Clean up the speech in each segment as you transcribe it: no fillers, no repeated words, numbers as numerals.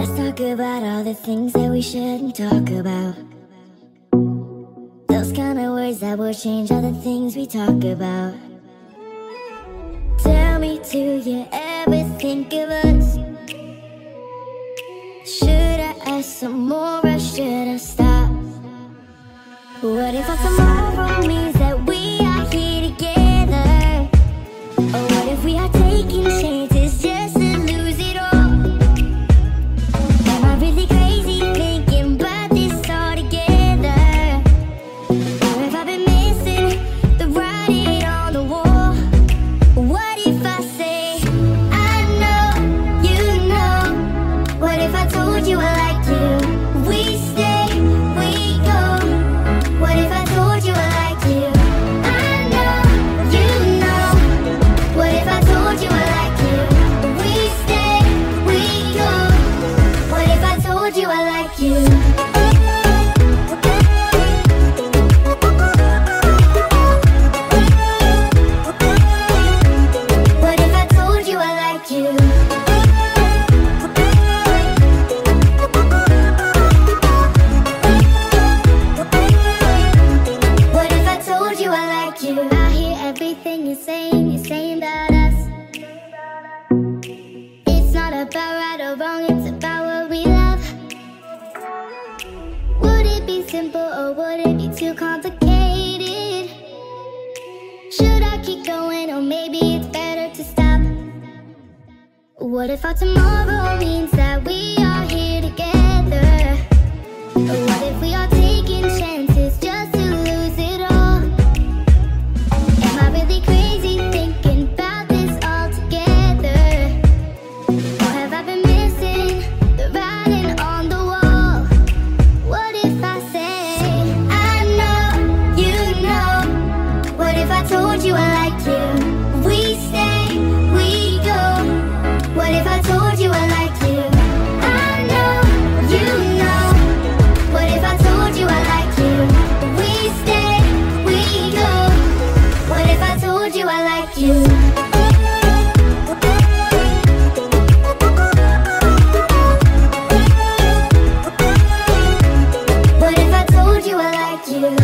Let's talk about all the things that we shouldn't talk about. Those kind of words that will change all the things we talk about. Tell me, do you ever think of us? Should I ask some more or should I stop? What if our tomorrow means that we are here together? Or what if we are taking chances just to lose it all? Am I really crazy thinking about this all together? Or have I been missing the writing on the wall? What if I say, I know, you know? What if I told you I like you? We stay, we go. What if I told you I like you? I know, you know. What if I told you I like you? We stay, we go. What if I told you I like you? What if I told you I like you? What if I told you I like you? I hear everything you're saying about us. It's not about right or wrong, it's about what we love. Would it be simple or would it be too complicated? Should I keep going or maybe it's better to stop? What if our tomorrow means that we are here together? Or what if we are taking chances just to lose it all? Am I really crazy thinking about this all together? Or have I been missing the writing on the wall? What if I say, I know, you know? What if I told you I like you? We stay, we go. What if I told you I like you? I know, you know. What if I told you I like you? We stay, we go. What if I told you I like you? What if I told you I like you?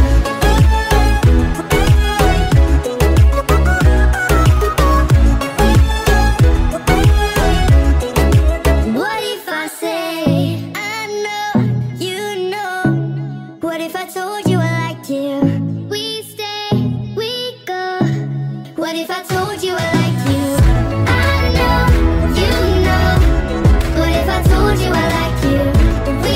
What if I say, I know, you know? What if I told you I liked you? We stay, we go. What if I told you I liked you? I know, you know. What if I told you I liked you?